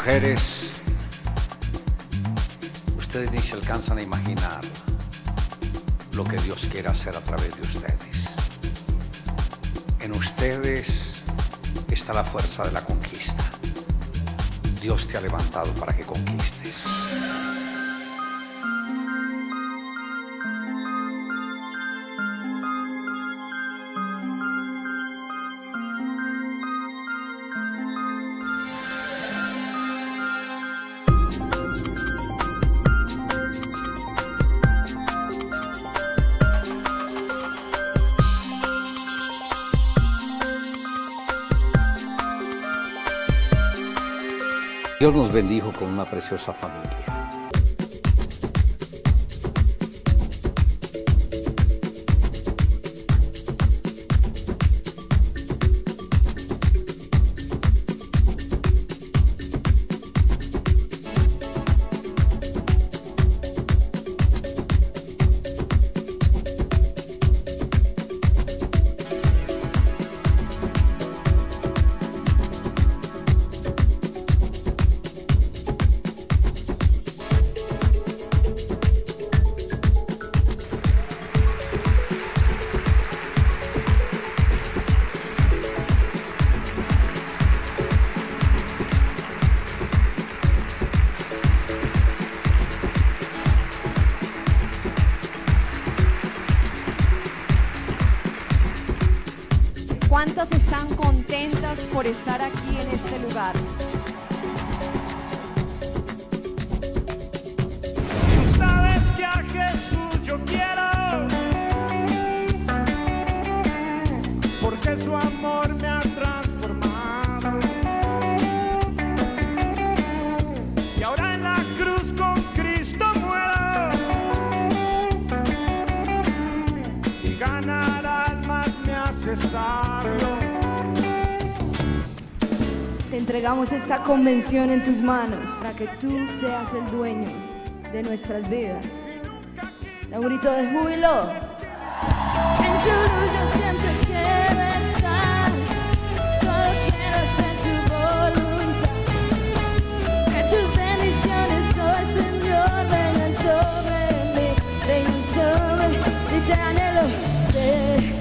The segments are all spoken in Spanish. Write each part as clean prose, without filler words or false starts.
Mujeres, ustedes ni se alcanzan a imaginar lo que Dios quiere hacer a través de ustedes. En ustedes está la fuerza de la conquista. Dios te ha levantado para que conquistes. Dios nos bendijo con una preciosa familia. ¿Cuántas están contentas por estar aquí en este lugar? Tú sabes que a Jesús yo quiero, porque su amor me ha transformado. Y ahora en la cruz con Cristo muero, y ganar almas me hace sabio. Te entregamos esta convención en tus manos para que tú seas el dueño de nuestras vidas. Da un grito de júbilo. En tu luz yo siempre quiero estar, solo quiero hacer tu voluntad. Que tus bendiciones hoy, Señor, vengan sobre mí, vengan sobre mí. Y te anhelo, te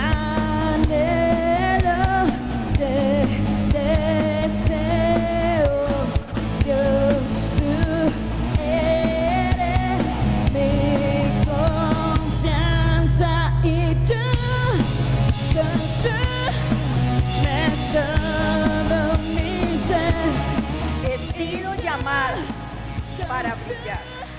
para brillar.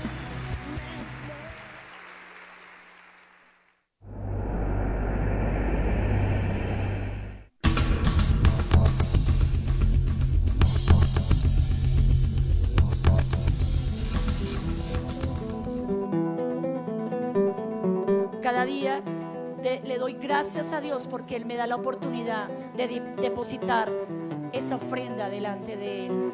Cada día le doy gracias a Dios porque Él me da la oportunidad de depositar esa ofrenda delante de Él.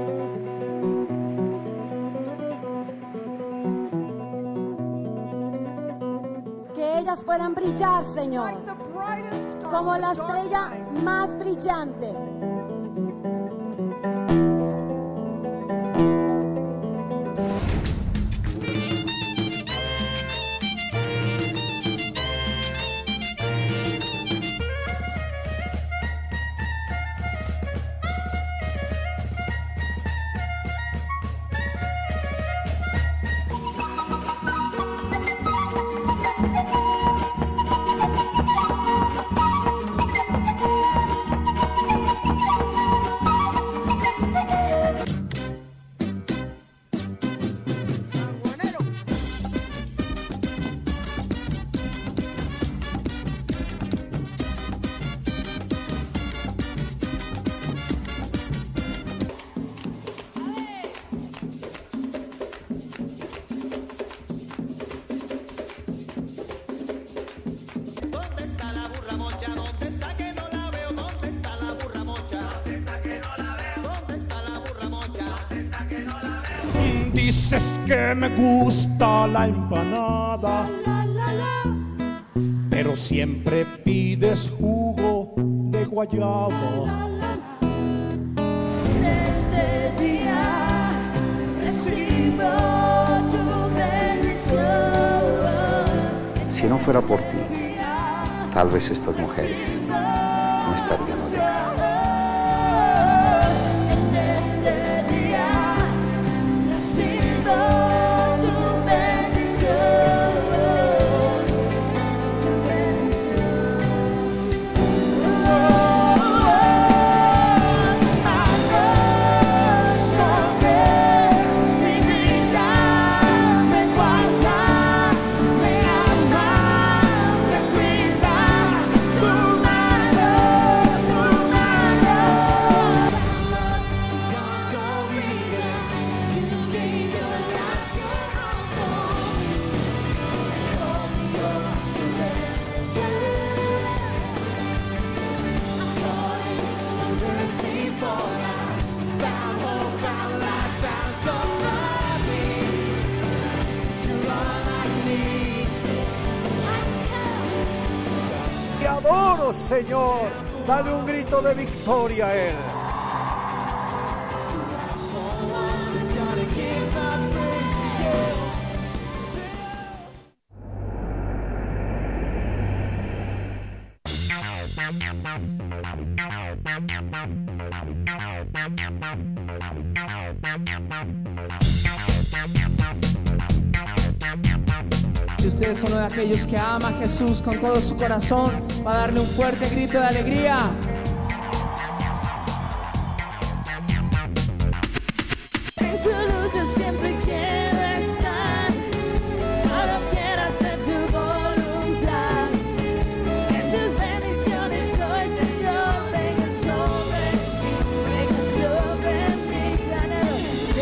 Que ellas puedan brillar, Señor, como la estrella más brillante. Dices que me gusta la empanada, pero siempre pides jugo de guayaba. este día recibo tu bendición. Si no fuera por ti, tal vez estas mujeres no estarían hoy acá. En este día recibo tu bendición, tu bendición. Sobre mi vida me guarda, me ama, me cuida, tu mano, tu mano. Te adoro, Señor. Dale un grito de victoria a Él. Si ustedes son uno de aquellos que ama a Jesús con todo su corazón, va a darle un fuerte grito de alegría. En tu luz yo siempre quiero estar, solo quiero hacer tu voluntad. En tus bendiciones hoy, Señor, venga sobre mí, te anhelo,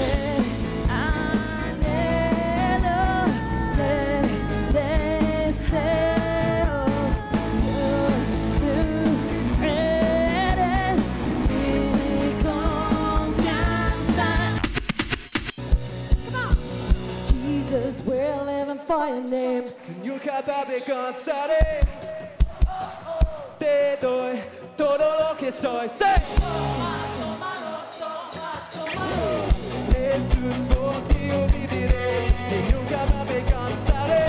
te deseo. Dios, tú eres mi confianza. Jesus, we're living for your name. Nunca te avergonzaré. Te doy todo lo que soy. ¡Sí! Jesús, por ti yo viviré. Que nunca me avergonzaré.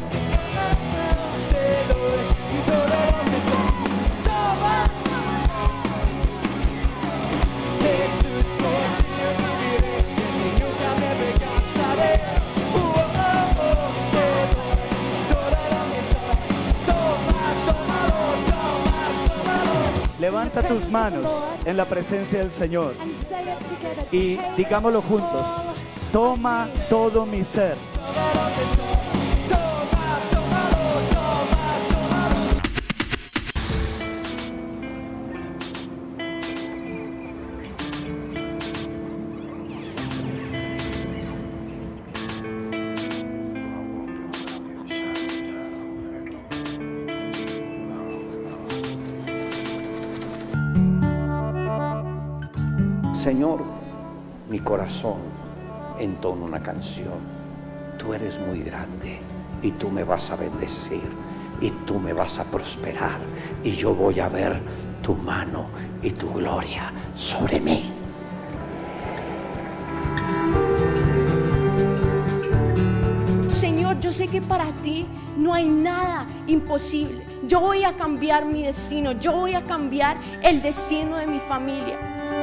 Te doy todo lo que soy. Jesús, por ti yo viviré. Que nunca me avergonzaré. Te doy todo lo que soy. Tómalo. Levanta tus manos en la presencia del Señor y digámoslo juntos. Toma todo mi ser. Señor, mi corazón entona una canción. Tú eres muy grande y tú me vas a bendecir y tú me vas a prosperar y yo voy a ver tu mano y tu gloria sobre mí. Señor, yo sé que para ti no hay nada imposible. Yo voy a cambiar mi destino, yo voy a cambiar el destino de mi familia.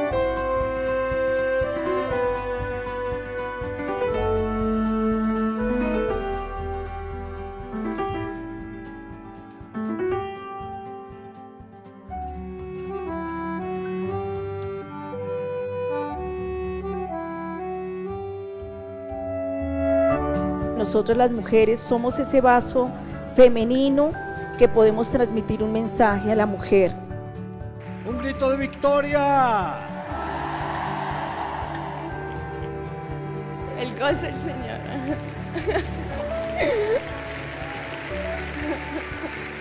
Nosotros las mujeres somos ese vaso femenino que podemos transmitir un mensaje a la mujer. Un grito de victoria. El gozo del Señor.